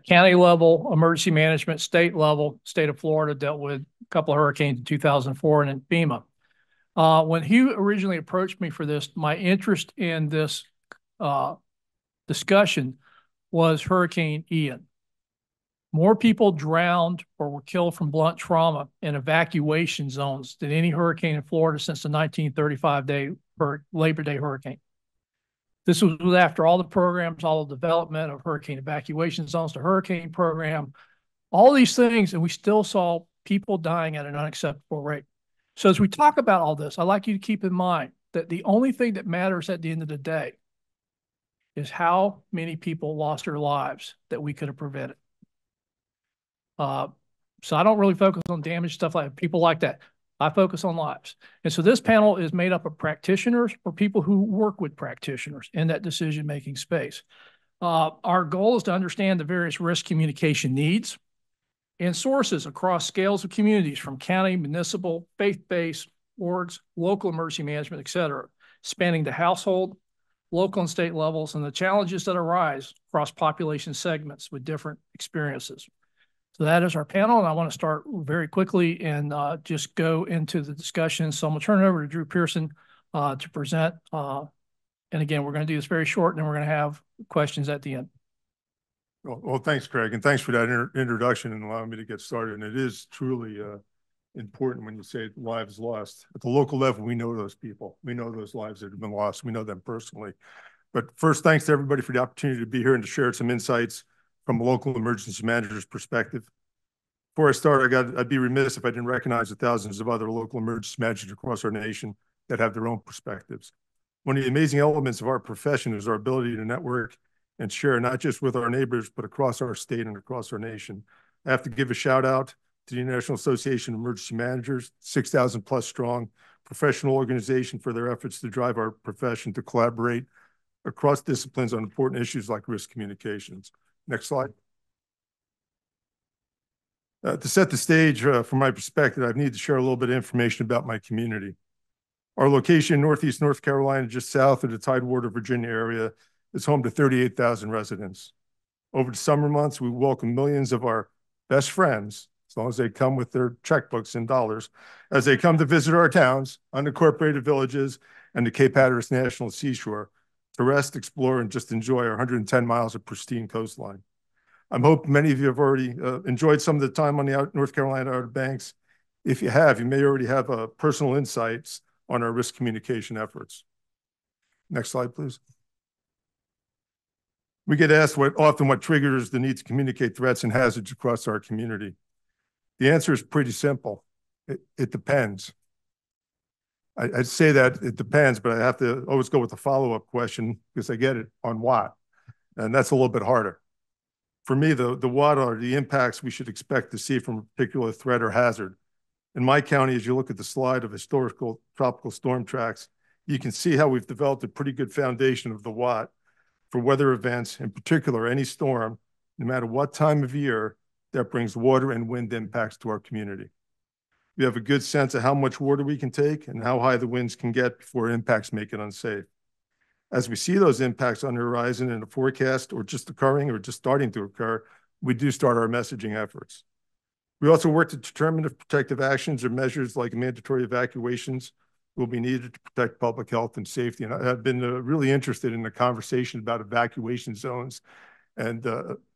county level, emergency management, state level. State of Florida dealt with a couple of hurricanes in 2004 and in FEMA. When he originally approached me for this, my interest in this discussion was Hurricane Ian. More people drowned or were killed from blunt trauma in evacuation zones than any hurricane in Florida since the 1935 Labor Day hurricane. This was after all the programs, all the development of hurricane evacuation zones, the hurricane program, all these things, and we still saw people dying at an unacceptable rate. So as we talk about all this, I'd like you to keep in mind that the only thing that matters at the end of the day is how many people lost their lives that we could have prevented. So I don't really focus on damage, stuff like people like that. I focus on lives. And so this panel is made up of practitioners or people who work with practitioners in that decision-making space. Our goal is to understand the various risk communication needs and sources across scales of communities from county, municipal, faith-based, orgs, local emergency management, et cetera, spanning the household, local and state levels, and the challenges that arise across population segments with different experiences. So that is our panel, and I want to start very quickly and just go into the discussion. So I'm going to turn it over to Drew Pearson to present. And again, we're going to do this very short, and then we're going to have questions at the end. Well, thanks, Craig, and thanks for that introduction and allowing me to get started. And it is truly important when you say lives lost. At the local level, we know those people. We know those lives that have been lost. We know them personally. But first, thanks to everybody for the opportunity to be here and to share some insights from a local emergency manager's perspective. Before I start, I'd be remiss if I didn't recognize the thousands of other local emergency managers across our nation that have their own perspectives. One of the amazing elements of our profession is our ability to network and share, not just with our neighbors, but across our state and across our nation. I have to give a shout out to the International Association of Emergency Managers, 6,000 plus strong professional organization, for their efforts to drive our profession to collaborate across disciplines on important issues like risk communications. Next slide. To set the stage from my perspective, I need to share a little bit of information about my community. Our location in Northeast North Carolina, just south of the Tidewater, Virginia area, is home to 38,000 residents. Over the summer months, we welcome millions of our best friends, as long as they come with their checkbooks and dollars, as they come to visit our towns, unincorporated villages, and the Cape Hatteras National Seashore to rest, explore, and just enjoy our 110 miles of pristine coastline. I hope many of you have already enjoyed some of the time on the North Carolina Outer Banks. If you have, you may already have personal insights on our risk communication efforts. Next slide, please. We get asked often what triggers the need to communicate threats and hazards across our community. The answer is pretty simple. It depends. I'd say that it depends, but I have to always go with the follow-up question because I get it on what, and that's a little bit harder. For me, the what are the impacts we should expect to see from a particular threat or hazard. In my county, as you look at the slide of historical tropical storm tracks, you can see how we've developed a pretty good foundation of the what for weather events, in particular any storm, no matter what time of year, that brings water and wind impacts to our community. We have a good sense of how much water we can take and how high the winds can get before impacts make it unsafe. As we see those impacts on the horizon in a forecast or just occurring or just starting to occur, we do start our messaging efforts. We also work to determine if protective actions or measures like mandatory evacuations will be needed to protect public health and safety. And I've been really interested in the conversation about evacuation zones and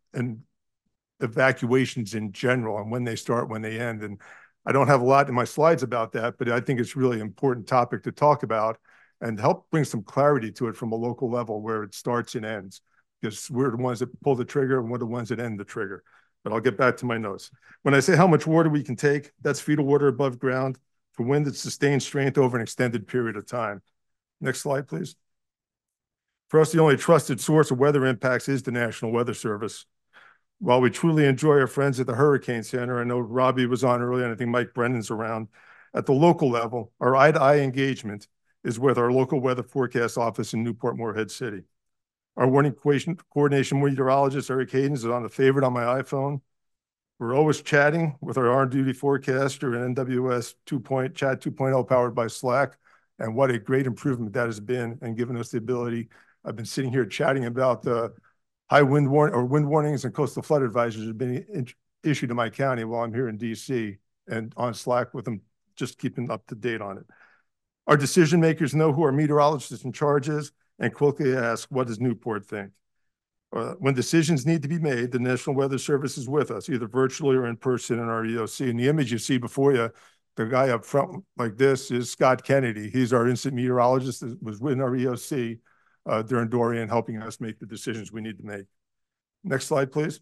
evacuations in general and when they start, when they end. And I don't have a lot in my slides about that, but I think it's really an important topic to talk about and help bring some clarity to it from a local level where it starts and ends, because we're the ones that pull the trigger and we're the ones that end the trigger. But I'll get back to my notes. When I say how much water we can take, that's fetal water above ground for wind that sustains strength over an extended period of time. Next slide, please. For us, the only trusted source of weather impacts is the National Weather Service. While we truly enjoy our friends at the Hurricane Center, I know Robbie was on earlier, and I think Mike Brennan's around. At the local level, our eye-to-eye engagement is with our local weather forecast office in Newport Morehead City. Our warning coordination meteorologist, Eric Hayden, is on the favorite on my iPhone. We're always chatting with our on-duty forecaster and NWS Chat 2.0 powered by Slack. And what a great improvement that has been and given us the ability. I've been sitting here chatting about high wind warnings and coastal flood advisories have been issued to my county while I'm here in DC and on Slack with them, just keeping up to date on it. Our decision makers know who our meteorologist in charge is and quickly ask, what does Newport think? When decisions need to be made, the National Weather Service is with us, either virtually or in person in our EOC. And the image you see before you, the guy up front like this is Scott Kennedy. He's our instant meteorologist that was in our EOC during Dorian, helping us make the decisions we need to make. Next slide, please.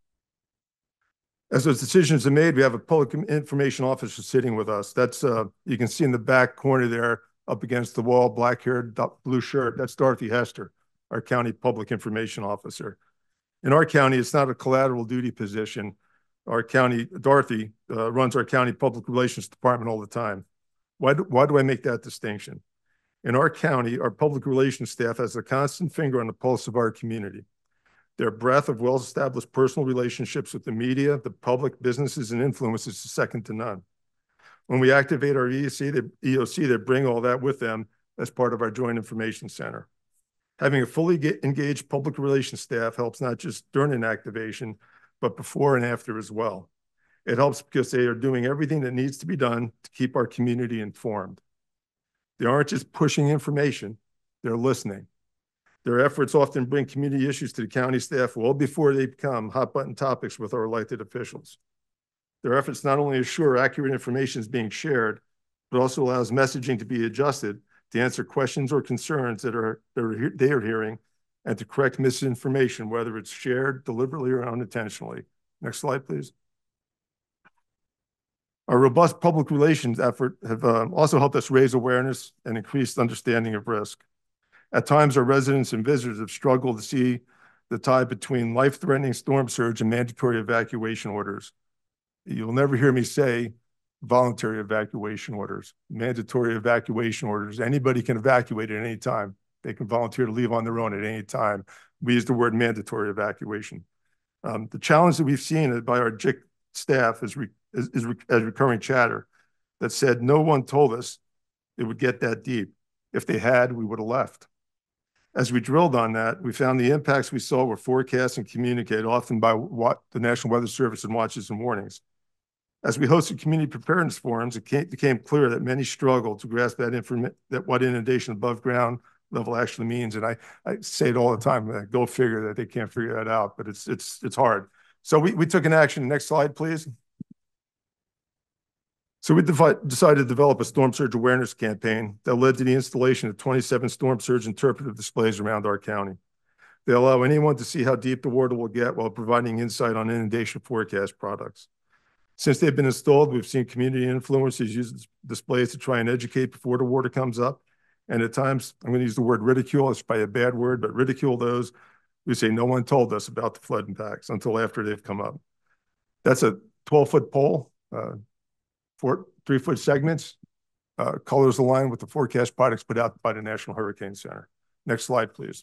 As those decisions are made, we have a public information officer sitting with us. That's, you can see in the back corner there, up against the wall, black-haired, blue shirt. That's Dorothy Hester, our county public information officer. In our county, it's not a collateral duty position. Our county, Dorothy, runs our county public relations department all the time. Why do I make that distinction? In our county, our public relations staff has a constant finger on the pulse of our community. Their breadth of well-established personal relationships with the media, the public, businesses, and influences is second to none. When we activate our EOC, they bring all that with them as part of our Joint Information Center. Having a fully engaged public relations staff helps not just during an activation, but before and after as well. It helps because they are doing everything that needs to be done to keep our community informed. They aren't just pushing information, they're listening. Their efforts often bring community issues to the county staff well before they become hot-button topics with our elected officials. Their efforts not only assure accurate information is being shared, but also allows messaging to be adjusted to answer questions or concerns that they are hearing and to correct misinformation, whether it's shared deliberately or unintentionally. Next slide, please. Our robust public relations effort have also helped us raise awareness and increased understanding of risk. At times, our residents and visitors have struggled to see the tie between life-threatening storm surge and mandatory evacuation orders. You'll never hear me say voluntary evacuation orders, mandatory evacuation orders. Anybody can evacuate at any time. They can volunteer to leave on their own at any time. We use the word mandatory evacuation. The challenge that we've seen by our JIC staff is recurring chatter that said no one told us it would get that deep. If they had, we would have left. As we drilled on that, we found the impacts we saw were forecast and communicated often by what the National Weather Service and watches and warnings. As we hosted community preparedness forums, it became clear that many struggled to grasp that what inundation above ground level actually means. And I say it all the time, go figure that they can't figure that out, but it's hard. So we took an action. Next slide, please. So we decided to develop a storm surge awareness campaign that led to the installation of 27 storm surge interpretive displays around our county. They allow anyone to see how deep the water will get while providing insight on inundation forecast products. Since they've been installed, we've seen community influencers use displays to try and educate before the water comes up. And at times, I'm going to use the word ridicule. It's probably a bad word, but ridicule those who say no one told us about the flood impacts until after they've come up. That's a 12-foot pole. 3-foot segments, colors aligned with the forecast products put out by the National Hurricane Center. Next slide, please.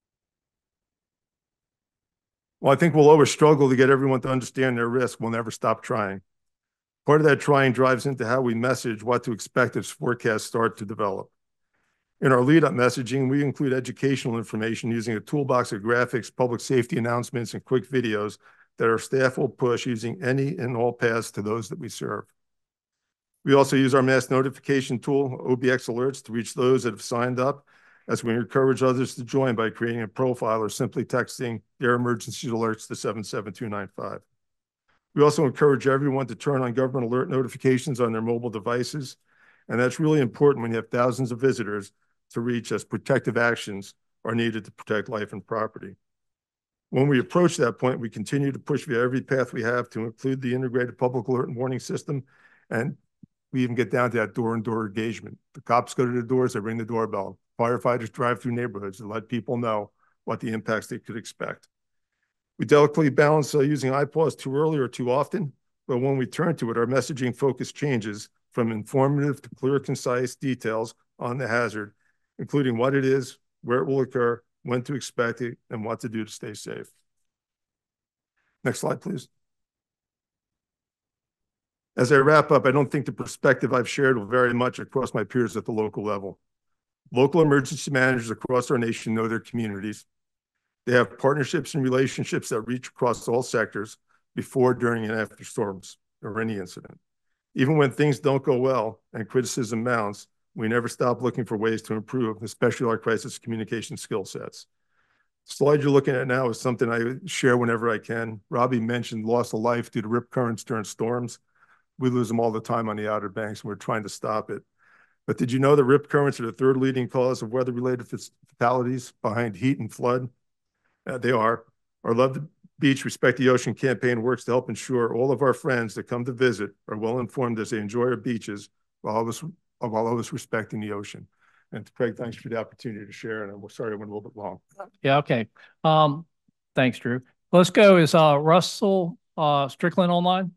Well, I think we'll always struggle to get everyone to understand their risk. We'll never stop trying. Part of that trying drives into how we message what to expect as forecasts start to develop. In our lead-up messaging, we include educational information using a toolbox of graphics, public safety announcements, and quick videos that our staff will push using any and all paths to those that we serve. We also use our mass notification tool, OBX Alerts, to reach those that have signed up, as we encourage others to join by creating a profile or simply texting their emergency alerts to 77295. We also encourage everyone to turn on government alert notifications on their mobile devices, and that's really important when you have thousands of visitors to reach, as protective actions are needed to protect life and property. When we approach that point, we continue to push via every path we have to include the integrated public alert and warning system, and we even get down to that door-to-door engagement. The cops go to the doors, they ring the doorbell. Firefighters drive through neighborhoods to let people know what the impacts they could expect. We delicately balance using iPause too early or too often, but when we turn to it, our messaging focus changes from informative to clear, concise details on the hazard, including what it is, where it will occur, when to expect it, and what to do to stay safe. Next slide, please. As I wrap up, I don't think the perspective I've shared will vary much across my peers at the local level. Local emergency managers across our nation know their communities. They have partnerships and relationships that reach across all sectors before, during, and after storms or any incident. Even when things don't go well and criticism mounts, we never stop looking for ways to improve, especially our crisis communication skill sets. The slide you're looking at now is something I share whenever I can. Robbie mentioned loss of life due to rip currents during storms. We lose them all the time on the Outer Banks, and we're trying to stop it. But did you know that rip currents are the third leading cause of weather-related fatalities behind heat and flood? They are. Our Love the Beach, Respect the Ocean campaign works to help ensure all of our friends that come to visit are well informed as they enjoy our beaches while always respecting the ocean. And Craig, thanks for the opportunity to share. And I'm sorry I went a little bit long. Yeah, okay. Thanks, Drew. Let's go. Is Russell Strickland online?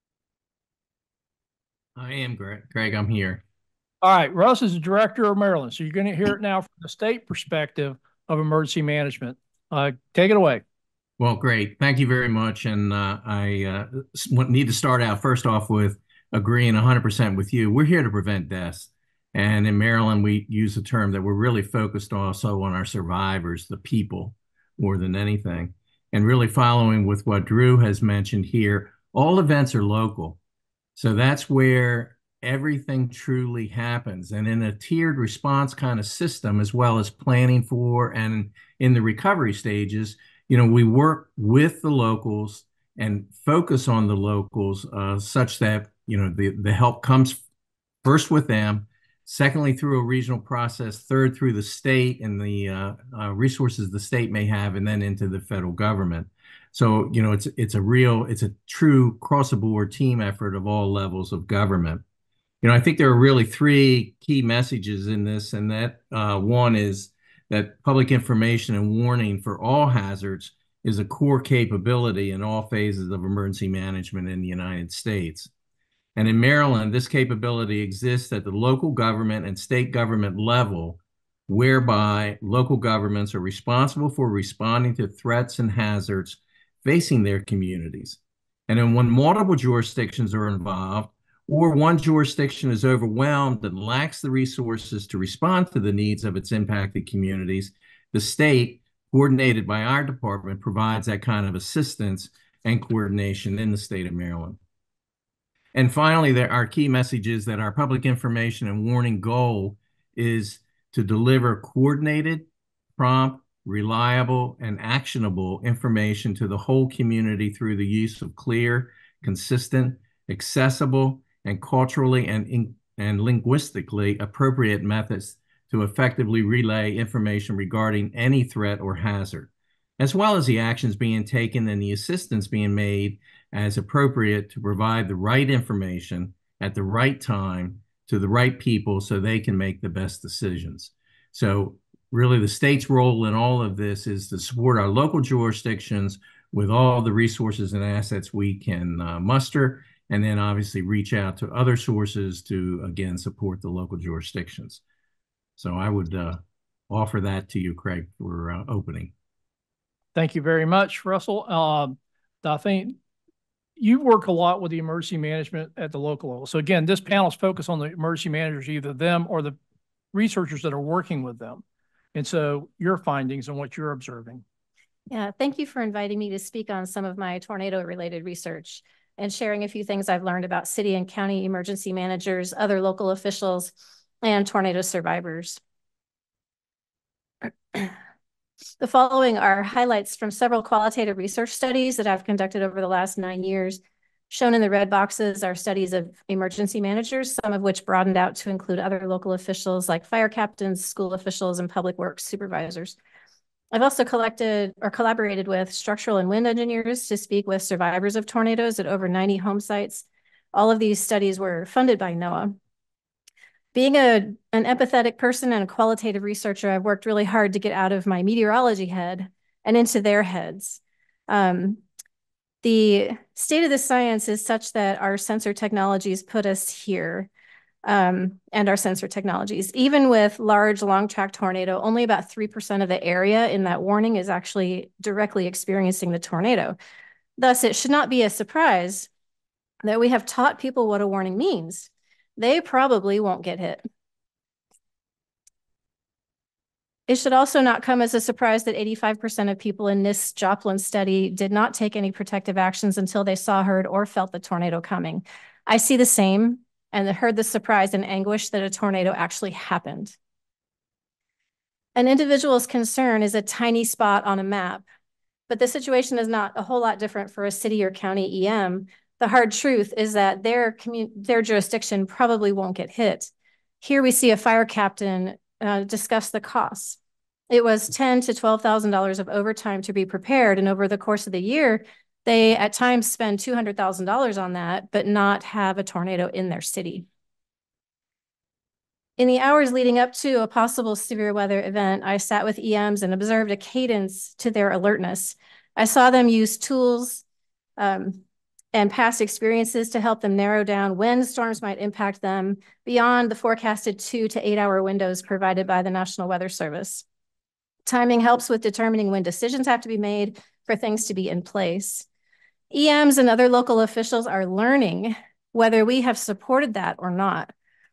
I am, Greg. I'm here. All right. Russ is the director of Maryland. So you're going to hear it now from the state perspective of emergency management. Take it away. Well, great. Thank you very much. And I need to start out first off with agreeing 100% with you. We're here to prevent deaths. And in Maryland, we use the term that we're really focused also on our survivors, the people, more than anything. And really following with what Drew has mentioned here, all events are local. So that's where everything truly happens. And in a tiered response kind of system, as well as planning for and in the recovery stages, we work with the locals and focus on the locals such that, the help comes first with them, secondly, through a regional process, third, through the state and the resources the state may have, and then into the federal government. So, it's a true cross-the-board team effort of all levels of government. I think there are really three key messages in this, and that one is that public information and warning for all hazards is a core capability in all phases of emergency management in the United States. And in Maryland, this capability exists at the local government and state government level, whereby local governments are responsible for responding to threats and hazards facing their communities. And then when multiple jurisdictions are involved, or one jurisdiction is overwhelmed and lacks the resources to respond to the needs of its impacted communities, the state, coordinated by our department, provides that kind of assistance and coordination in the state of Maryland. And finally, there are key messages that our public information and warning goal is to deliver coordinated, prompt, reliable, and actionable information to the whole community through the use of clear, consistent, accessible, and culturally and linguistically appropriate methods to effectively relay information regarding any threat or hazard, as well as the actions being taken and the assistance being made as appropriate to provide the right information at the right time to the right people so they can make the best decisions. So really the state's role in all of this is to support our local jurisdictions with all the resources and assets we can muster, and then obviously reach out to other sources to, again, support the local jurisdictions. So I would offer that to you, Craig, for opening. Thank you very much, Russell. I think you work a lot with the emergency management at the local level. So again, this panel is focused on the emergency managers, either them or the researchers that are working with them. And so your findings and what you're observing. Yeah, thank you for inviting me to speak on some of my tornado-related research and sharing a few things I've learned about city and county emergency managers, other local officials, and tornado survivors. The following are highlights from several qualitative research studies that I've conducted over the last 9 years. Shown in the red boxes are studies of emergency managers, some of which broadened out to include other local officials like fire captains, school officials, and public works supervisors. I've also collected or collaborated with structural and wind engineers to speak with survivors of tornadoes at over 90 home sites. All of these studies were funded by NOAA. Being an empathetic person and a qualitative researcher, I've worked really hard to get out of my meteorology head and into their heads. The state of the science is such that our sensor technologies put us here. And our sensor technologies. Even with large long track tornado, only about 3% of the area in that warning is actually directly experiencing the tornado. Thus, it should not be a surprise that we have taught people what a warning means. They probably won't get hit. It should also not come as a surprise that 85% of people in NIST Joplin study did not take any protective actions until they saw, heard, or felt the tornado coming. I see the same and heard the surprise and anguish that a tornado actually happened. An individual's concern is a tiny spot on a map, but the situation is not a whole lot different for a city or county EM. The hard truth is that their jurisdiction probably won't get hit. Here we see a fire captain discuss the costs. It was $10,000 to $12,000 of overtime to be prepared, and over the course of the year, they at times spend $200,000 on that, but not have a tornado in their city. In the hours leading up to a possible severe weather event, I sat with EMs and observed a cadence to their alertness. I saw them use tools and past experiences to help them narrow down when storms might impact them beyond the forecasted 2 to 8 hour windows provided by the National Weather Service. Timing helps with determining when decisions have to be made for things to be in place. EMs and other local officials are learning whether we have supported that or not.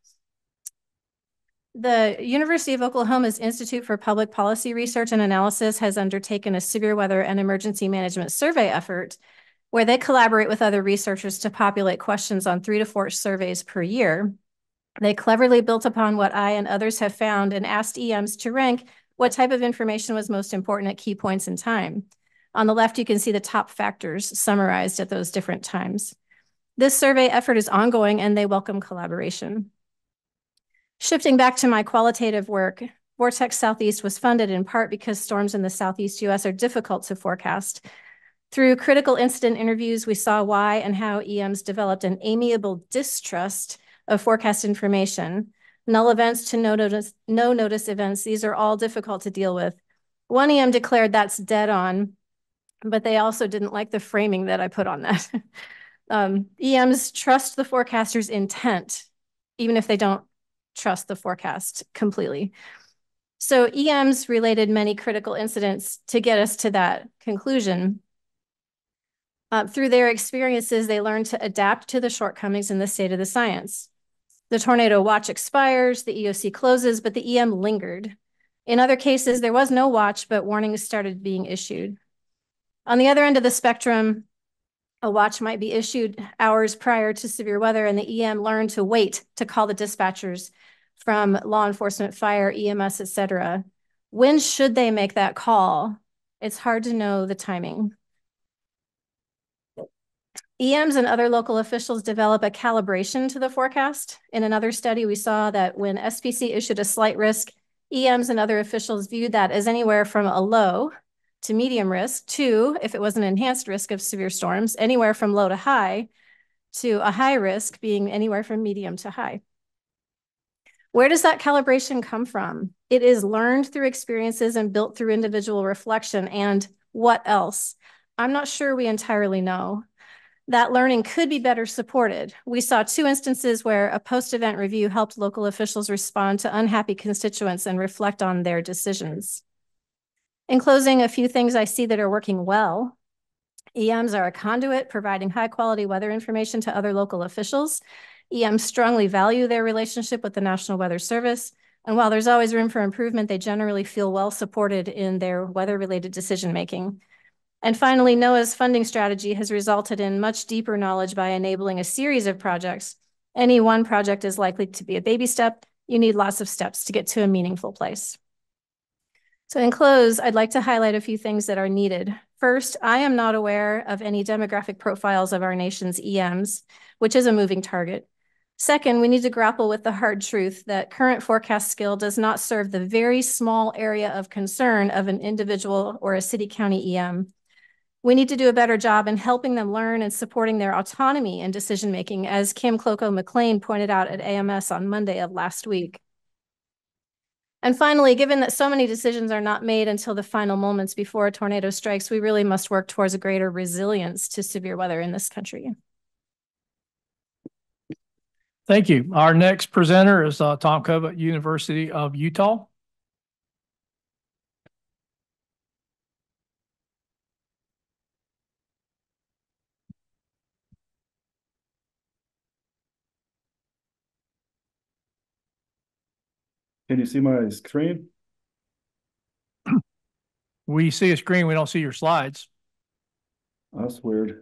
The University of Oklahoma's Institute for Public Policy Research and Analysis has undertaken a severe weather and emergency management survey effort where they collaborate with other researchers to populate questions on 3 to 4 surveys per year. They cleverly built upon what I and others have found and asked EMs to rank what type of information was most important at key points in time. On the left, you can see the top factors summarized at those different times. This survey effort is ongoing and they welcome collaboration. Shifting back to my qualitative work, Vortex Southeast was funded in part because storms in the Southeast US are difficult to forecast. Through critical incident interviews, we saw why and how EMs developed an amiable distrust of forecast information. Null events to no notice events, these are all difficult to deal with. One EM declared that's dead on, but they also didn't like the framing that I put on that. EMs trust the forecaster's intent, even if they don't trust the forecast completely. So EMs related many critical incidents to get us to that conclusion. Through their experiences, they learned to adapt to the shortcomings in the state of the science. The tornado watch expires, the EOC closes, but the EM lingered. In other cases, there was no watch, but warnings started being issued. On the other end of the spectrum, a watch might be issued hours prior to severe weather, and the EM learned to wait to call the dispatchers from law enforcement, fire, EMS, et cetera. When should they make that call? It's hard to know the timing. EMs and other local officials develop a calibration to the forecast. In another study, we saw that when SPC issued a slight risk, EMs and other officials viewed that as anywhere from a low to medium risk to, if it was an enhanced risk of severe storms, anywhere from low to high to a high risk being anywhere from medium to high. Where does that calibration come from? It is learned through experiences and built through individual reflection. And what else? I'm not sure we entirely know. That learning could be better supported. We saw 2 instances where a post-event review helped local officials respond to unhappy constituents and reflect on their decisions. In closing, a few things I see that are working well. EMs are a conduit providing high-quality weather information to other local officials. EMs strongly value their relationship with the National Weather Service. And while there's always room for improvement, they generally feel well supported in their weather-related decision-making. And finally, NOAA's funding strategy has resulted in much deeper knowledge by enabling a series of projects. Any one project is likely to be a baby step. You need lots of steps to get to a meaningful place. So in close, I'd like to highlight a few things that are needed. First, I am not aware of any demographic profiles of our nation's EMs, which is a moving target. Second, we need to grapple with the hard truth that current forecast skill does not serve the very small area of concern of an individual or a city-county EM. We need to do a better job in helping them learn and supporting their autonomy in decision-making, as Kim Cloko-McLean pointed out at AMS on Monday of last week. And finally, given that so many decisions are not made until the final moments before a tornado strikes, we really must work towards a greater resilience to severe weather in this country. Thank you. Our next presenter is Tom Kova, University of Utah. Can you see my screen? We see a screen, we don't see your slides. That's weird.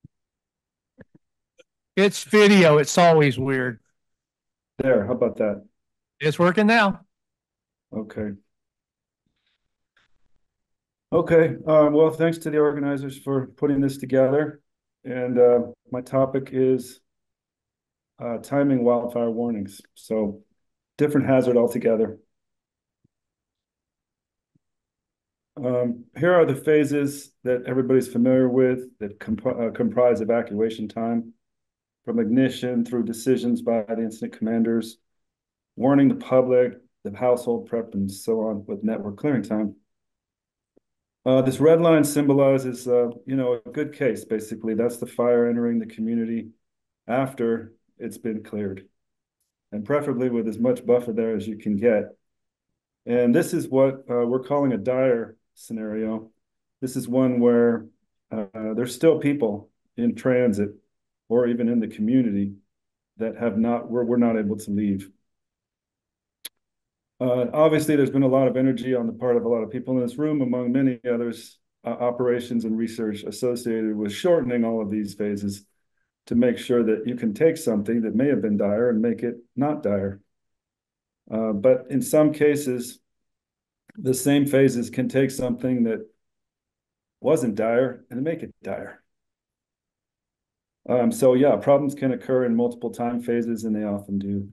It's video. It's always weird. There, how about that? It's working now. Okay. Okay, well, thanks to the organizers for putting this together. And my topic is timing wildfire warnings. So different hazard altogether. Here are the phases that everybody's familiar with that comprise evacuation time, from ignition through decisions by the incident commanders, warning the public, the household prep, and so on with network clearing time. This red line symbolizes, a good case, basically. That's the fire entering the community after it's been cleared, and preferably with as much buffer there as you can get. And this is what we're calling a dire scenario. This is one where there's still people in transit or even in the community that we're not able to leave. Obviously, there's been a lot of energy on the part of a lot of people in this room, among many others, operations and research associated with shortening all of these phases to make sure that you can take something that may have been dire and make it not dire. But in some cases, the same phases can take something that wasn't dire and make it dire. So yeah, problems can occur in multiple time phases, and they often do.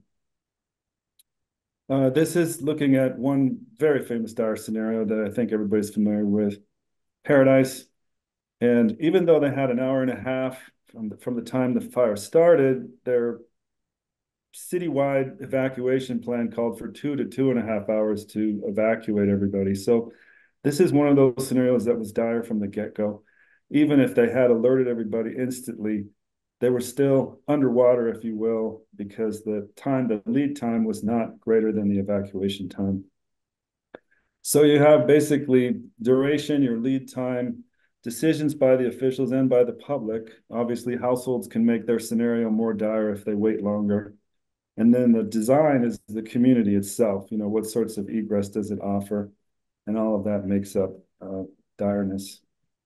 This is looking at one very famous dire scenario that I think everybody's familiar with, Paradise. And even though they had an hour and a half from the time the fire started, their citywide evacuation plan called for 2 to 2.5 hours to evacuate everybody. So this is one of those scenarios that was dire from the get-go. Even if they had alerted everybody instantly, they were still underwater, if you will, because the lead time was not greater than the evacuation time. So you have basically duration, your lead time, decisions by the officials and by the public. Obviously, households can make their scenario more dire if they wait longer. And then the design is the community itself. What sorts of egress does it offer? And all of that makes up direness.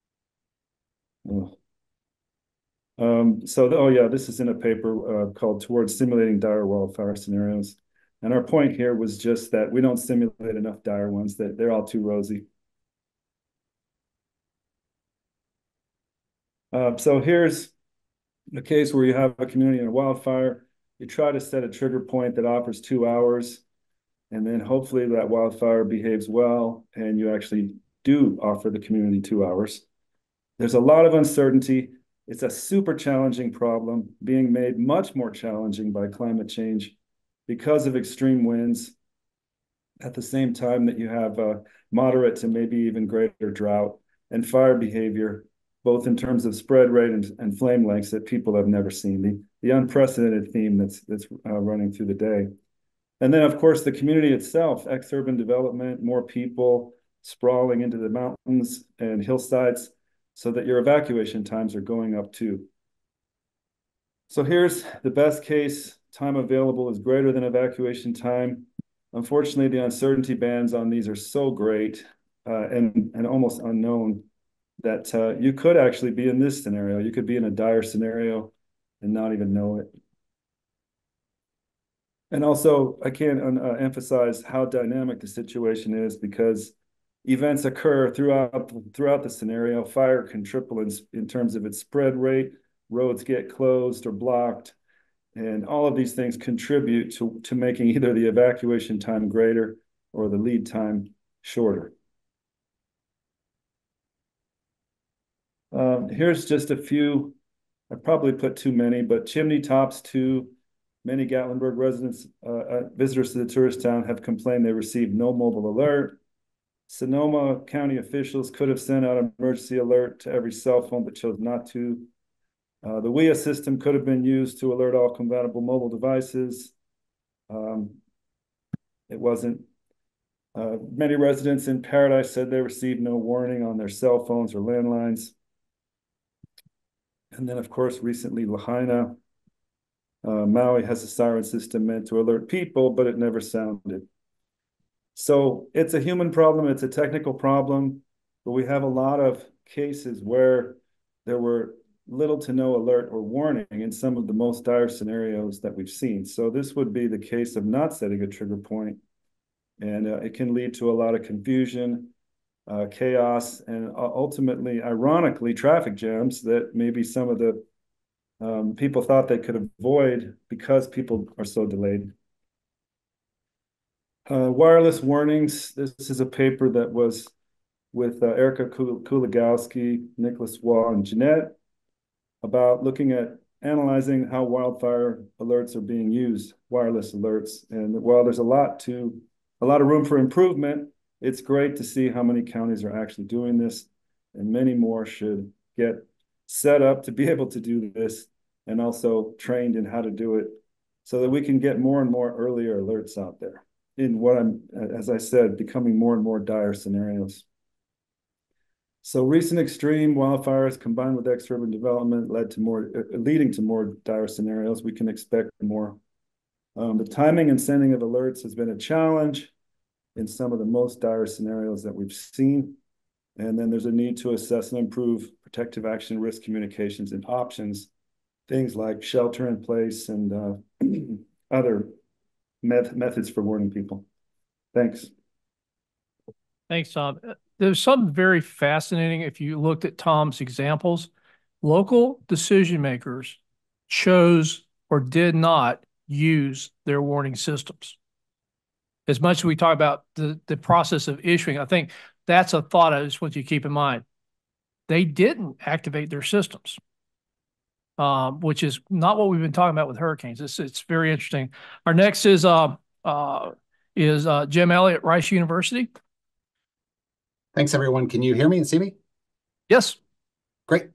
This is in a paper called Towards Simulating Dire Wildfire Scenarios. And our point here was just that we don't simulate enough dire ones, that they're all too rosy. So here's a case where you have a community in a wildfire. You try to set a trigger point that offers 2 hours, and then hopefully that wildfire behaves well, and you actually do offer the community 2 hours. There's a lot of uncertainty. It's a super challenging problem, being made much more challenging by climate change because of extreme winds, at the same time that you have moderate to maybe even greater drought and fire behavior, both in terms of spread rate and flame lengths that people have never seen, the unprecedented theme that's running through the day. And then, of course, the community itself, ex-urban development, more people sprawling into the mountains and hillsides, so that your evacuation times are going up too. So here's the best case. Time available is greater than evacuation time. Unfortunately, the uncertainty bands on these are so great and almost unknown that you could actually be in this scenario. You could be in a dire scenario and not even know it. And also, I can't emphasize how dynamic the situation is, because events occur throughout the scenario. Fire can triple in terms of its spread rate. Roads get closed or blocked. And all of these things contribute to making either the evacuation time greater or the lead time shorter. Here's just a few. I probably put too many, but chimney tops too. Many Gatlinburg residents, visitors to the tourist town, have complained they received no mobile alert. Sonoma County officials could have sent out an emergency alert to every cell phone, but chose not to. The WIA system could have been used to alert all compatible mobile devices. It wasn't. Many residents in Paradise said they received no warning on their cell phones or landlines. And then, of course, recently, Lahaina. Maui has a siren system meant to alert people, but it never sounded. So it's a human problem. It's a technical problem. but we have a lot of cases where there were little to no alert or warning in some of the most dire scenarios that we've seen. So this would be the case of not setting a trigger point, and it can lead to a lot of confusion, chaos, and ultimately, ironically, traffic jams that maybe some of the people thought they could avoid because people are so delayed. Wireless warnings. This is a paper that was with Erica Kulagowski, Nicholas Waugh, and Jeanette about looking at analyzing how wildfire alerts are being used, wireless alerts. And while there's a lot of room for improvement, it's great to see how many counties are actually doing this, and many more should get set up to be able to do this and also trained in how to do it so that we can get more and more earlier alerts out there in what as I said, becoming more and more dire scenarios. So recent extreme wildfires combined with ex-urban development leading to more dire scenarios. We can expect more. The timing and sending of alerts has been a challenge in some of the most dire scenarios that we've seen. And then there's a need to assess and improve protective action, risk communications, and options, things like shelter in place and other methods for warning people. Thanks. Thanks, Tom. There's something very fascinating if you looked at Tom's examples. Local decision makers chose or did not use their warning systems. As much as we talk about the process of issuing, I think that's a thought I just want you to keep in mind. They didn't activate their systems, which is not what we've been talking about with hurricanes. It's very interesting. Our next is Jim Elliott, Rice University. Thanks, everyone. Can you hear me and see me? Yes. Great.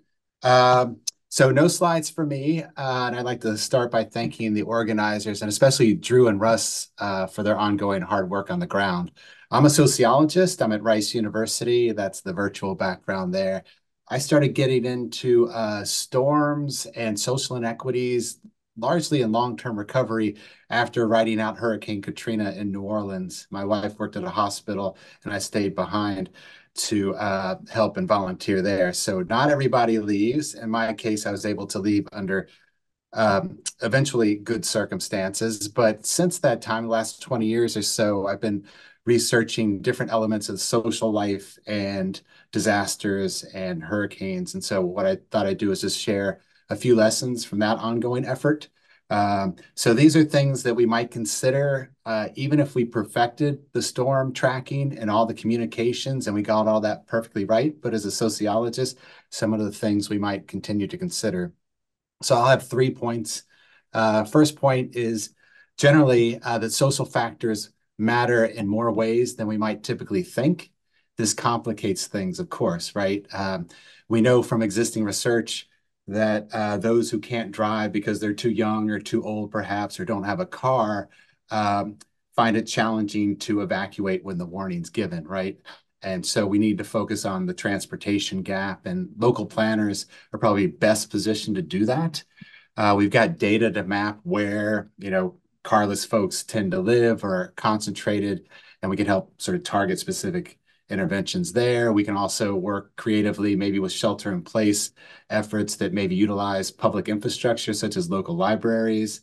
So no slides for me, and I'd like to start by thanking the organizers and especially Drew and Russ for their ongoing hard work on the ground. I'm a sociologist. I'm at Rice University. That's the virtual background there. I started getting into storms and social inequities, largely in long-term recovery after riding out Hurricane Katrina in New Orleans. My wife worked at a hospital, and I stayed behind to help and volunteer there. So not everybody leaves. In my case, I was able to leave under eventually good circumstances. But since that time, the last 20 years or so, I've been researching different elements of social life and disasters and hurricanes. And so what I thought I'd do is just share a few lessons from that ongoing effort. So these are things that we might consider, even if we perfected the storm tracking and all the communications and we got all that perfectly right. But as a sociologist, some of the things we might continue to consider. So I'll have 3 points. First point is generally that social factors matter in more ways than we might typically think. This complicates things, of course, right? We know from existing research that those who can't drive because they're too young or too old, perhaps, or don't have a car, find it challenging to evacuate when the warning's given, right? And so we need to focus on the transportation gap, and local planners are probably best positioned to do that. We've got data to map where, carless folks tend to live or are concentrated, and we can help sort of target specific interventions there. We can also work creatively, maybe with shelter in place efforts that maybe utilize public infrastructure, such as local libraries,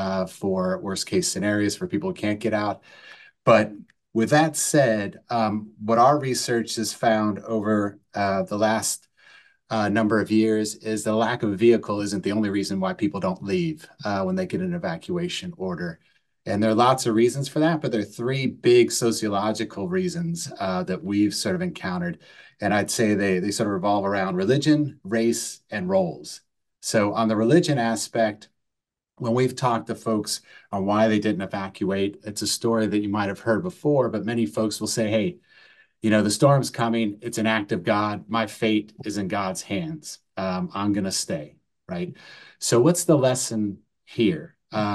for worst case scenarios for people who can't get out. But with that said, what our research has found over the last number of years is the lack of a vehicle isn't the only reason why people don't leave when they get an evacuation order. And there are lots of reasons for that, but there are 3 big sociological reasons that we've sort of encountered. And I'd say they sort of revolve around religion, race, and roles. So on the religion aspect, when we've talked to folks on why they didn't evacuate, it's a story that you might have heard before, but many folks will say, hey, the storm's coming. It's an act of God. My fate is in God's hands. I'm going to stay, right? So what's the lesson here?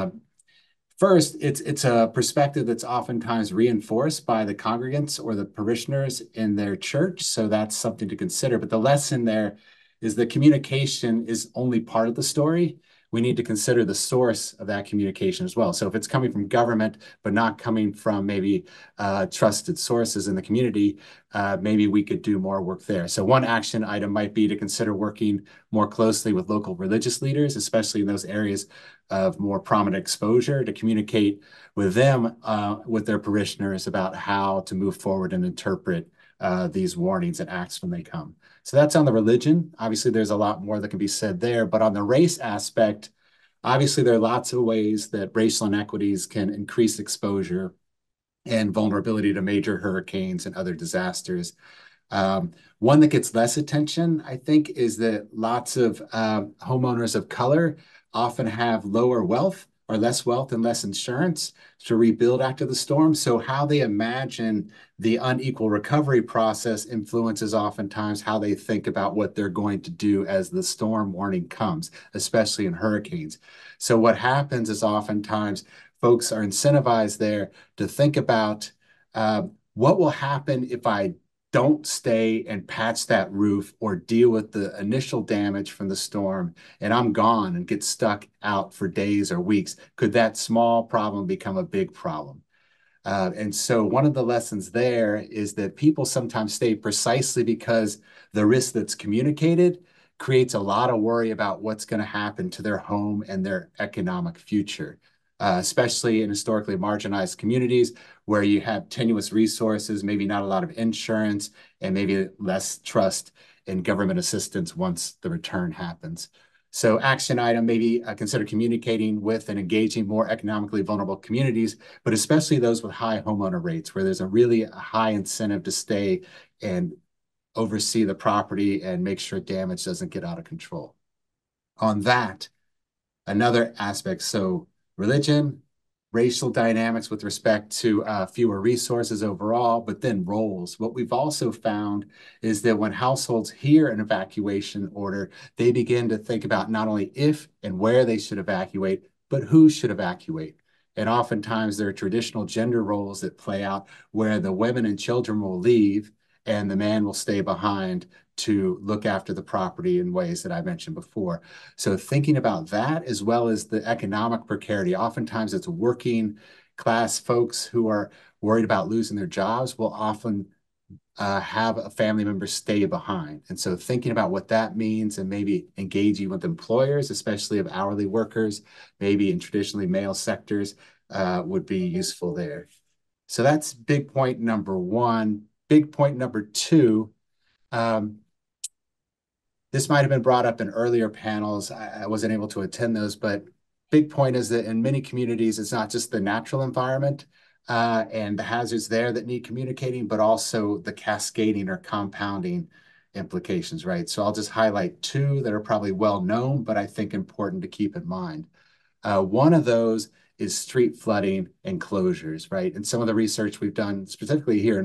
First, it's a perspective that's oftentimes reinforced by the congregants or the parishioners in their church. So that's something to consider. But the lesson there is that communication is only part of the story. we need to consider the source of that communication as well. So if it's coming from government, but not coming from maybe trusted sources in the community, maybe we could do more work there. So one action item might be to consider working more closely with local religious leaders, especially in those areas of more prominent exposure, to communicate with them, with their parishioners about how to move forward and interpret these warnings and acts when they come. So that's on the religion. Obviously, there's a lot more that can be said there, but on the race aspect, obviously there are lots of ways that racial inequities can increase exposure and vulnerability to major hurricanes and other disasters. One that gets less attention, I think, is that lots of homeowners of color often have lower wealth or less wealth and less insurance to rebuild after the storm. So how they imagine the unequal recovery process influences oftentimes how they think about what they're going to do as the storm warning comes, especially in hurricanes. So what happens is oftentimes folks are incentivized there to think about what will happen if I don't stay and patch that roof or deal with the initial damage from the storm and I'm gone and get stuck out for days or weeks. Could that small problem become a big problem? And so one of the lessons there is that people sometimes stay precisely because the risk that's communicated creates a lot of worry about what's going to happen to their home and their economic future. Especially in historically marginalized communities where you have tenuous resources, maybe not a lot of insurance, and maybe less trust in government assistance once the return happens. So action item, maybe consider communicating with and engaging more economically vulnerable communities, but especially those with high homeowner rates, where there's a really high incentive to stay and oversee the property and make sure damage doesn't get out of control. On that, another aspect, so religion, racial dynamics with respect to fewer resources overall, but then roles. What we've also found is that when households hear an evacuation order, they begin to think about not only if and where they should evacuate, but who should evacuate. And oftentimes there are traditional gender roles that play out where the women and children will leave and the man will stay behind to look after the property in ways that I mentioned before. So thinking about that, as well as the economic precarity, oftentimes it's working class folks who are worried about losing their jobs will often have a family member stay behind. And so thinking about what that means and maybe engaging with employers, especially of hourly workers, maybe in traditionally male sectors, would be useful there. So that's big point number one. Big point number two, this might have been brought up in earlier panels. I wasn't able to attend those, but big point is that in many communities, it's not just the natural environment and the hazards there that need communicating, but also the cascading or compounding implications, right? So I'll just highlight two that are probably well known, but I think important to keep in mind. One of those is street flooding and closures, right? And some of the research we've done specifically here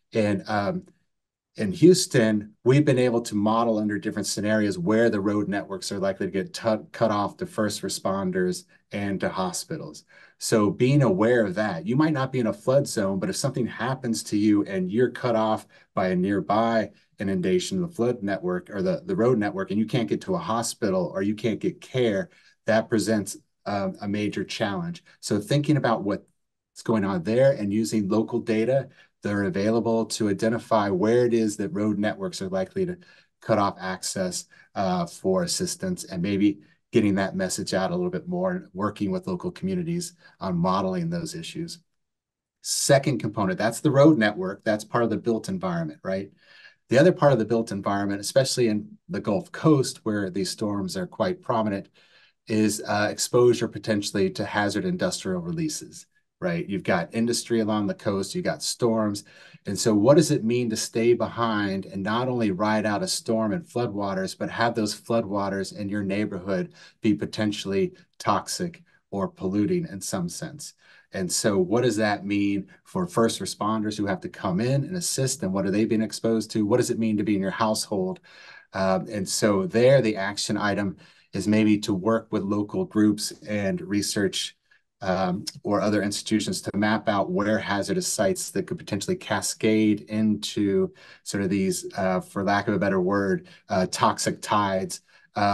in Houston, we've been able to model under different scenarios where the road networks are likely to get cut off to first responders and to hospitals. So being aware of that, you might not be in a flood zone, but if something happens to you and you're cut off by a nearby inundation, the flood network or the road network, and you can't get to a hospital or you can't get care, that presents a major challenge. So thinking about what's going on there and using local data that are available to identify where it is that road networks are likely to cut off access for assistance, and maybe getting that message out a little bit more and working with local communities on modeling those issues. Second component, that's the road network. That's part of the built environment, right? The other part of the built environment, especially in the Gulf Coast where these storms are quite prominent, is exposure potentially to hazard industrial releases. Right? You've got industry along the coast, you've got storms. And so what does it mean to stay behind and not only ride out a storm and floodwaters, but have those floodwaters in your neighborhood be potentially toxic or polluting in some sense? And so what does that mean for first responders who have to come in and assist, and what are they being exposed to? What does it mean to be in your household? And so there, the action item is maybe to work with local groups and research or other institutions to map out where hazardous sites that could potentially cascade into sort of these, for lack of a better word, toxic tides,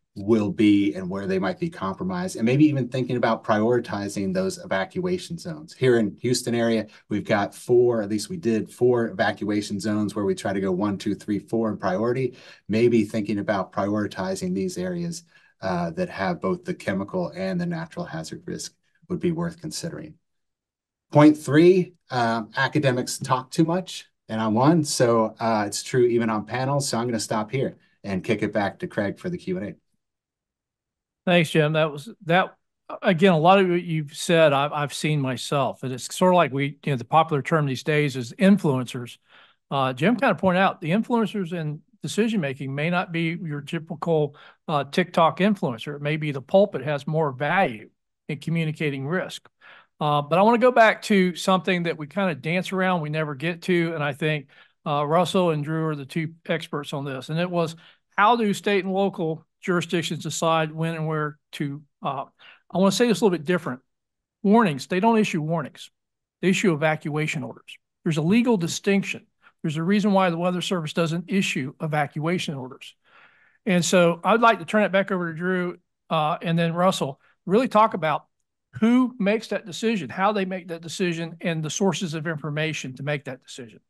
will be and where they might be compromised, and maybe even thinking about prioritizing those evacuation zones. Here in Houston area, we've got four, at least we did 4 evacuation zones where we try to go 1, 2, 3, 4 in priority, maybe thinking about prioritizing these areas that have both the chemical and the natural hazard risk would be worth considering. Point 3, academics talk too much, and I'm one, so it's true even on panels, so I'm going to stop here and kick it back to Craig for the Q&A. Thanks, Jim. That again, a lot of what you've said, I've seen myself, and it's sort of like the popular term these days is influencers. Jim kind of pointed out the influencers in decision making may not be your typical TikTok influencer. It may be the pulpit has more value in communicating risk. But I want to go back to something that we kind of dance around, we never get to, and I think Russell and Drew are the 2 experts on this, and it was how do state and local jurisdictions decide when and where to, I want to say this a little bit different. Warnings, they don't issue warnings. They issue evacuation orders. There's a legal distinction. There's a reason why the Weather Service doesn't issue evacuation orders. And so I'd like to turn it back over to Drew and then Russell, really talk about who makes that decision, how they make that decision, and the sources of information to make that decision.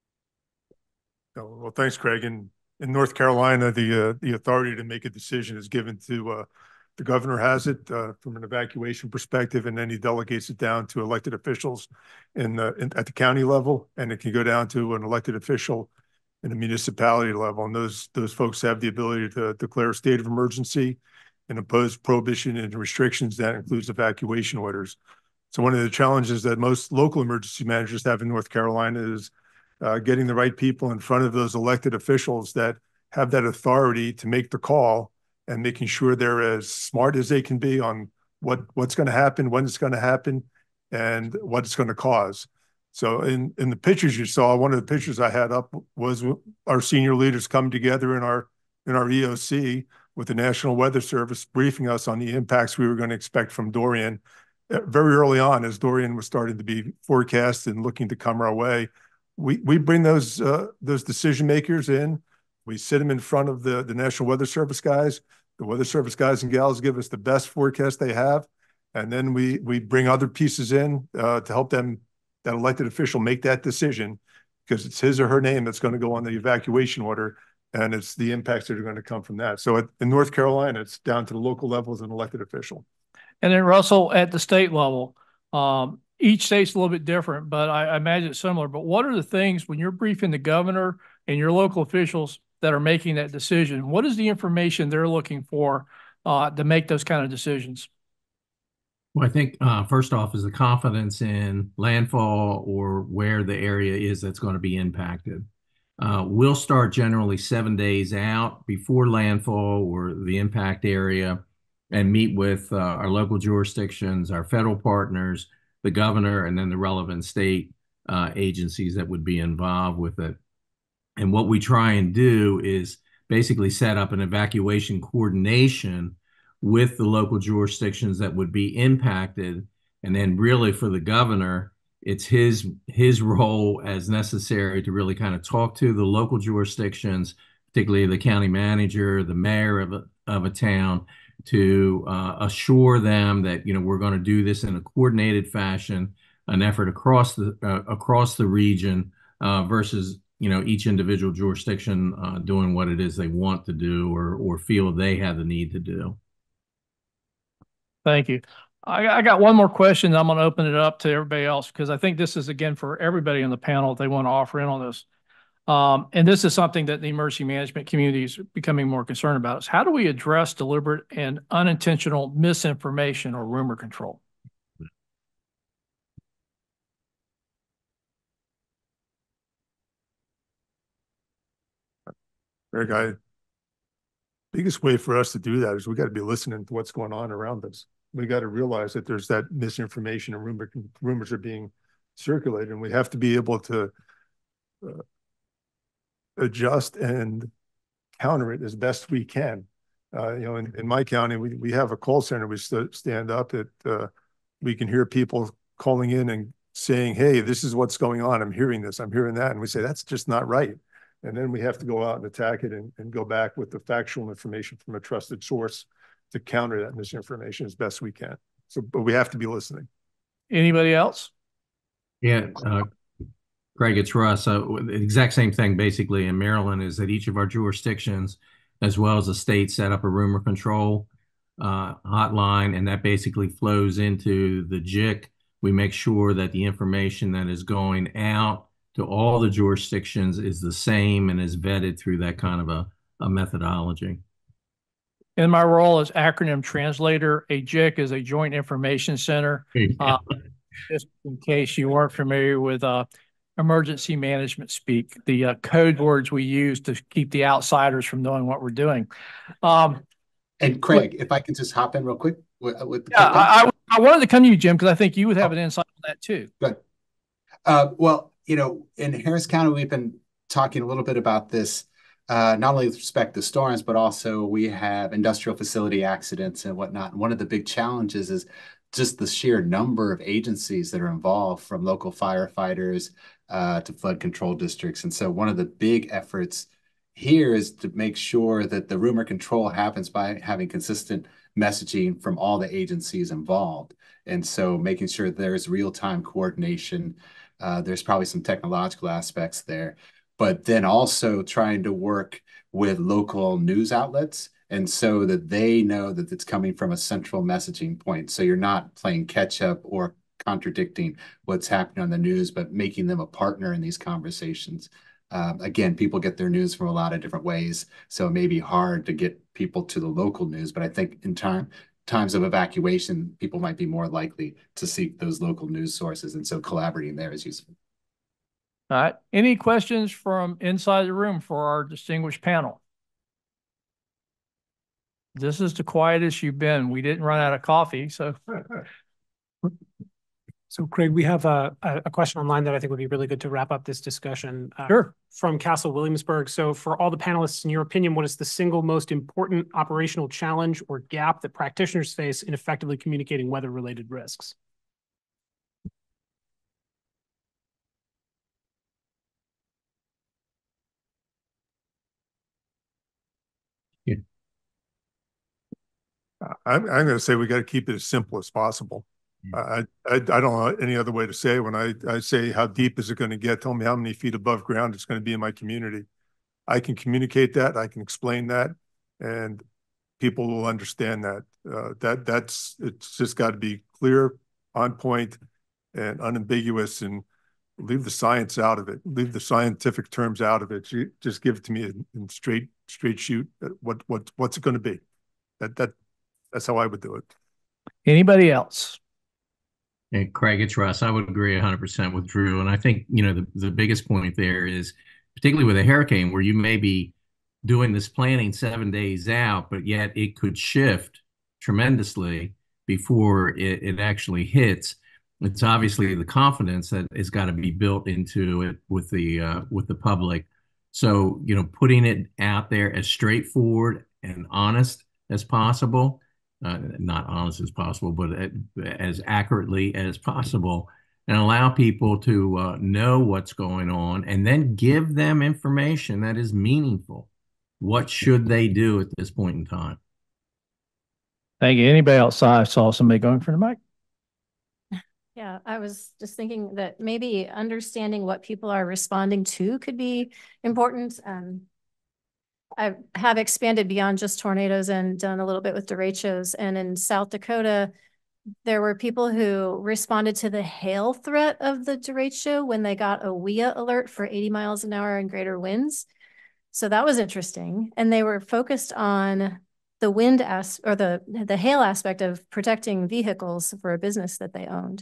Well, thanks, Craig. In North Carolina, the authority to make a decision is given to the governor has it from an evacuation perspective, and then he delegates it down to elected officials at the county level, and it can go down to an elected official in the municipality level. And those folks have the ability to declare a state of emergency and impose prohibition and restrictions. That includes evacuation orders. So one of the challenges that most local emergency managers have in North Carolina is getting the right people in front of those elected officials that have that authority to make the call, and making sure they're as smart as they can be on what's going to happen, when it's going to happen, and what it's going to cause. So in the pictures you saw, one of the pictures I had up was our senior leaders come together in our EOC with the National Weather Service briefing us on the impacts we were going to expect from Dorian very early on, as Dorian was starting to be forecast and looking to come our way. We bring those decision makers in. We sit them in front of the National Weather Service guys. The Weather Service guys and gals give us the best forecast they have, and then we bring other pieces in to help them, that elected official, make that decision, because it's his or her name that's going to go on the evacuation order, and it's the impacts that are going to come from that. So in North Carolina, it's down to the local level as an elected official. And then Russell, at the state level, each state's a little bit different, but I imagine it's similar. But what are the things when you're briefing the governor and your local officials that are making that decision? What is the information they're looking for to make those kind of decisions? Well, I think first off is the confidence in landfall or where the area is that's going to be impacted. We'll start generally 7 days out before landfall or the impact area and meet with our local jurisdictions, our federal partners, the governor, and then the relevant state agencies that would be involved with it. And what we try and do is basically set up an evacuation coordination with the local jurisdictions that would be impacted. And then really for the governor, it's his role as necessary to really kind of talk to the local jurisdictions, particularly the county manager, the mayor of a town, to assure them that, we're going to do this in a coordinated fashion, an effort across the region versus, each individual jurisdiction doing what it is they want to do or feel they have the need to do. Thank you. I got one more question. I'm going to open it up to everybody else, because I think this is, again, for everybody on the panel if they want to offer in on this. And this is something that the emergency management community is becoming more concerned about, is how do we address deliberate and unintentional misinformation or rumor control? Greg, biggest way for us to do that is we got to be listening to what's going on around us. We got to realize that there's that misinformation and rumors are being circulated, and we have to be able to adjust and counter it as best we can. In my county, we have a call center. We stand up that we can hear people calling in and saying, "Hey, this is what's going on. I'm hearing this. I'm hearing that." And we say, "That's just not right. And then we have to go out and attack it and go back with the factual information from a trusted source to counter that misinformation as best we can. So, but we have to be listening. Anybody else? Yeah, Greg, it's Russ. The exact same thing basically in Maryland is that each of our jurisdictions, as well as the state, set up a rumor control hotline, and that basically flows into the JIC. We make sure that the information that is going out to all the jurisdictions is the same and is vetted through that kind of a methodology. In my role as acronym translator, a JIC is a Joint Information Center. Just in case you weren't familiar with emergency management speak, the code words we use to keep the outsiders from knowing what we're doing. And Craig, if I can just hop in real quick with the I wanted to come to you, Jim, because I think you would have an insight on that too. Good. Well, you know, in Harris County, we've been talking a little bit about this, not only with respect to storms, but also we have industrial facility accidents and whatnot. And one of the big challenges is just the sheer number of agencies that are involved, from local firefighters to flood control districts. And so one of the big efforts here is to make sure that the rumor control happens by having consistent messaging from all the agencies involved. And so making sure there's real-time coordination. There's probably some technological aspects there, but then also trying to work with local news outlets, and so that they know that it's coming from a central messaging point. So you're not playing catch up or contradicting what's happening on the news, but making them a partner in these conversations. Again, people get their news from a lot of different ways, so it may be hard to get people to the local news, but I think in times of evacuation, people might be more likely to seek those local news sources, and so collaborating there is useful. All right. Any questions from inside the room for our distinguished panel? This is the quietest you've been. We didn't run out of coffee, so. So, Craig, we have a question online that I think would be really good to wrap up this discussion. Sure. From Castle Williamsburg. So for all the panelists, in your opinion, what is the single most important operational challenge or gap that practitioners face in effectively communicating weather-related risks? Yeah. I'm going to say we got to keep it as simple as possible. I don't know any other way to say it. When I say how deep is it going to get, tell me how many feet above ground it's going to be in my community. I can communicate that, I can explain that, and people will understand that. It's just got to be clear, on point, and unambiguous, and leave the science out of it. Leave the scientific terms out of it. Just give it to me in straight shoot. What's it going to be? That's how I would do it. Anybody else? Hey, Craig, it's Russ. I would agree 100% with Drew. And I think, you know, the biggest point there is, particularly with a hurricane, where you may be doing this planning 7 days out, but yet it could shift tremendously before it actually hits. It's obviously the confidence that has got to be built into it with the public. So, you know, putting it out there as straightforward and honest as possible, not honest as possible, but as accurately as possible, and allow people to know what's going on, and then give them information that is meaningful. What should they do at this point in time? Thank you. Anybody else? I saw somebody going for the mic. Yeah, I was just thinking that maybe understanding what people are responding to could be important. I have expanded beyond just tornadoes and done a little bit with derechos. And in South Dakota, there were people who responded to the hail threat of the derecho when they got a WIA alert for 80 miles an hour and greater winds. So that was interesting. And they were focused on the wind or the hail aspect of protecting vehicles for a business that they owned.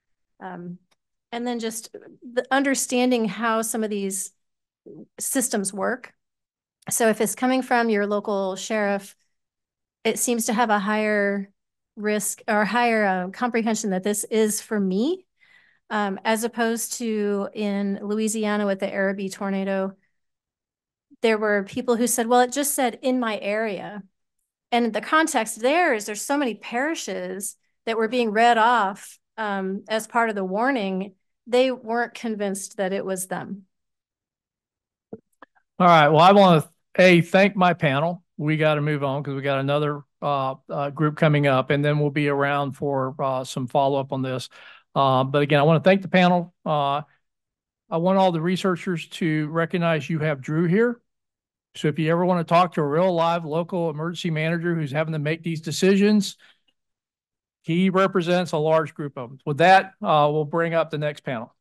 And then just the understanding how some of these systems work. So if it's coming from your local sheriff, it seems to have a higher risk or higher comprehension that this is for me, as opposed to in Louisiana with the Arabi tornado. There were people who said, well, it just said in my area. And the context there is there's so many parishes that were being read off as part of the warning. They weren't convinced that it was them. All right. Well, I want to thank my panel. We got to move on because we got another group coming up, and then we'll be around for some follow-up on this. But again, I want to thank the panel. I want all the researchers to recognize you have Drew here. So if you ever want to talk to a real live local emergency manager who's having to make these decisions, he represents a large group of them. With that, we'll bring up the next panel.